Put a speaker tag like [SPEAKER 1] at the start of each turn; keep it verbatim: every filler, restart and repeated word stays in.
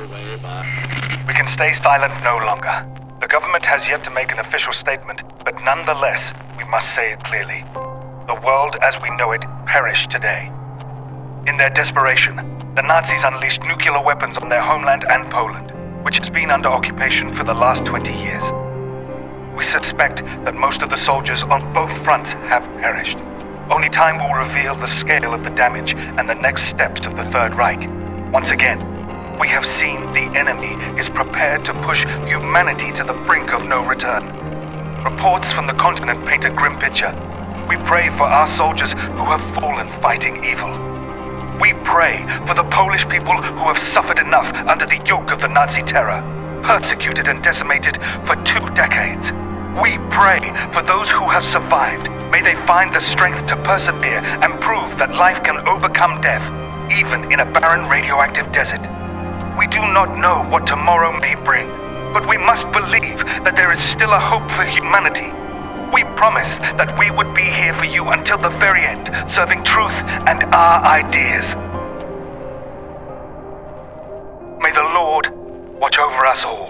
[SPEAKER 1] We can stay silent no longer. The government has yet to make an official statement, but nonetheless, we must say it clearly. The world as we know it perished today. In their desperation, the Nazis unleashed nuclear weapons on their homeland and Poland, which has been under occupation for the last twenty years. We suspect that most of the soldiers on both fronts have perished. Only time will reveal the scale of the damage and the next steps of the Third Reich. Once again, we have seen the enemy is prepared to push humanity to the brink of no return. Reports from the continent paint a grim picture. We pray for our soldiers who have fallen fighting evil. We pray for the Polish people who have suffered enough under the yoke of the Nazi terror, persecuted and decimated for two decades. We pray for those who have survived. May they find the strength to persevere and prove that life can overcome death, even in a barren radioactive desert. We do not know what tomorrow may bring, but we must believe that there is still a hope for humanity. We promised that we would be here for you until the very end, serving truth and our ideas. May the Lord watch over us all.